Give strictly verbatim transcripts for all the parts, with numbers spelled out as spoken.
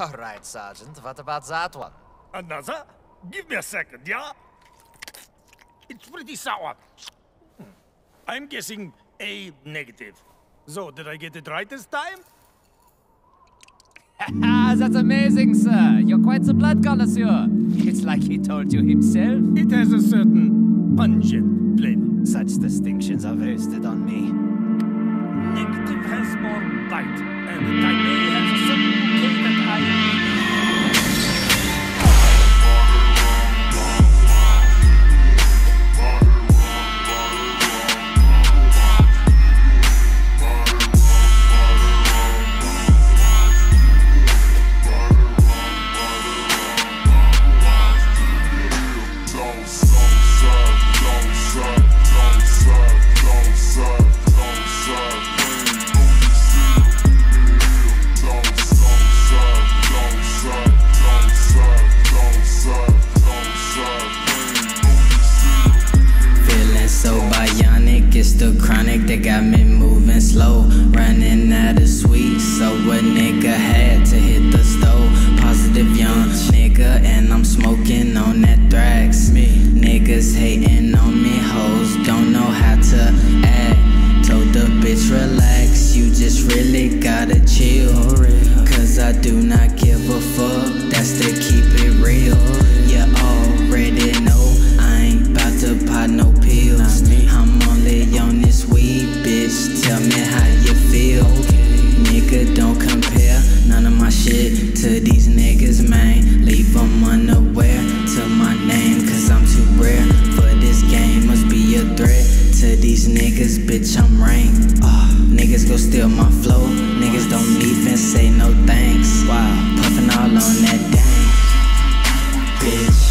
All right, Sergeant. What about that one? Another? Give me a second, yeah? It's pretty sour. Hmm. I'm guessing A negative. So, did I get it right this time? That's amazing, sir. You're quite the blood connoisseur. It's like he told you himself. It has a certain pungent flavor. Such distinctions are wasted on me. Negative has more bite, and the type A has a certain bouquet that I... It's the chronic that got me moving slow, running out of sweets, so a nigga had to hit the stove. Positive young nigga, and I'm smoking on that thrax. Me niggas hating on me, hoes don't know how to act. Told the bitch relax, you just really gotta chill, cause I do not give a fuck, that's to keep it real. You already know I ain't about to pop no pills. I'm only on this weed, bitch, tell me how you feel. Nigga, don't compare none of my shit to these niggas, man. Leave them unaware to my name, cause I'm too rare for this game. Must be a threat to these niggas, bitch, I'm ranked. Oh, niggas go steal my flow, niggas don't even say no thanks. Wow, puffin' all on that dang, bitch.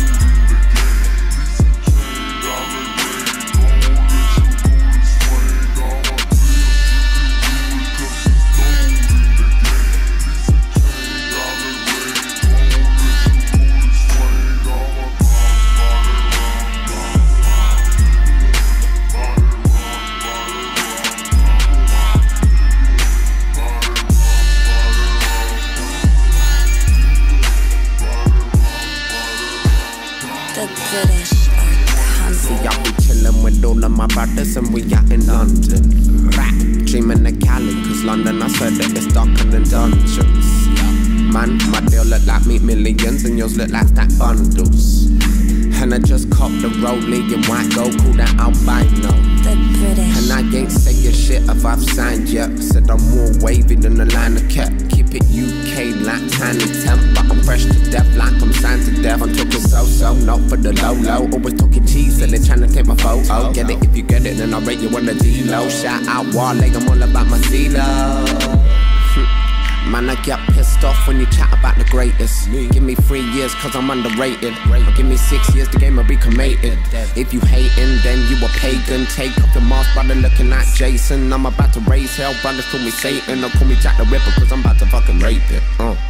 My brothers and we out in London. Rap, dreaming of Cali, cause London I swear that it's darker than dungeons. Man, my deal look like meat millions and yours look like stack bundles. And I just copped the rollie in white gold, call that albino. The British. And I ain't saying shit if I've signed yet. Said I'm more wavy than the line of cat. Keep it U K like tiny temp, but I'm fresh to death like I'm signed to death. I'm talking so-so, not for the low-low. Always talking cheese and they trying to take my photo. Get it if you get it, then I'll rate you on the D-low. Shout out Wale, I'm all about my C-Lo. Man, I get pissed off when you chat about the greatest. Give me three years cause I'm underrated. Give me six years, the game will be cremated. If you hating, then you a pagan. Take off your mask, brother, looking like Jason. I'm about to raise hell, brothers call me Satan. Or call me Jack the Ripper cause I'm about to fucking rape it. uh.